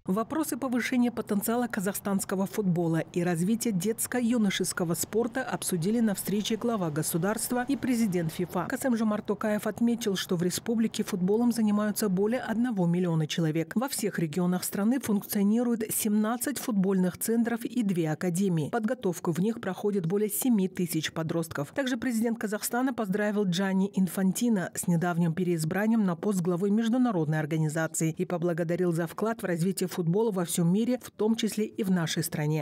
Вопросы повышения потенциала казахстанского футбола и развития детско-юношеского спорта обсудили на встрече глава государства и президент ФИФА. Касым-Жомарт Токаев отметил, что в республике футболом занимаются более 1 миллиона человек. Во всех регионах страны функционирует 17 футбольных центров и 2 академии. Подготовку в них проходит более 7 тысяч подростков. Также президент Казахстана поздравил Джанни Инфантино с недавним переизбранием на пост главы международной организации и поблагодарил за вклад в развитие футбола во всем мире, в том числе и в нашей стране.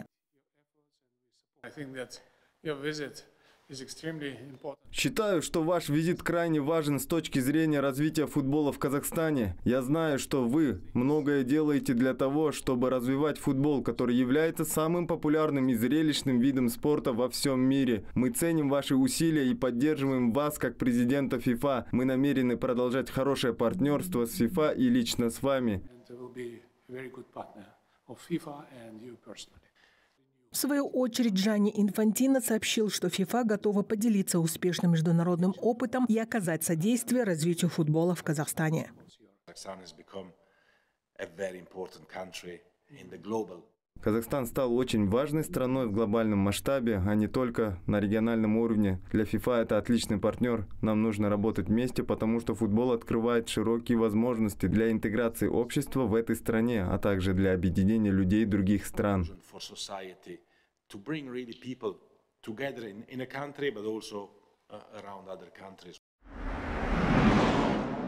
Считаю, что ваш визит крайне важен с точки зрения развития футбола в Казахстане. Я знаю, что вы многое делаете для того, чтобы развивать футбол, который является самым популярным и зрелищным видом спорта во всем мире. Мы ценим ваши усилия и поддерживаем вас как президента ФИФА. Мы намерены продолжать хорошее партнерство с ФИФА и лично с вами. В свою очередь, Джанни Инфантино сообщил, что ФИФА готова поделиться успешным международным опытом и оказать содействие развитию футбола в Казахстане. Казахстан стал очень важной страной в глобальном масштабе, а не только на региональном уровне. Для ФИФА это отличный партнер. Нам нужно работать вместе, потому что футбол открывает широкие возможности для интеграции общества в этой стране, а также для объединения людей других стран.